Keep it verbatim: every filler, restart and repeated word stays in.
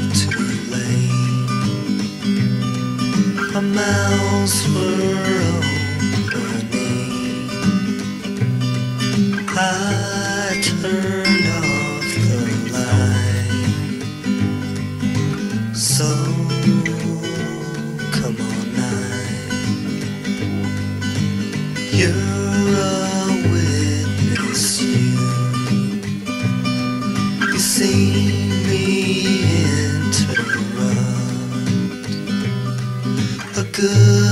too late. My mouths were opening. I turned off the light. So come on night, you're a witness, you You see me interrupt a good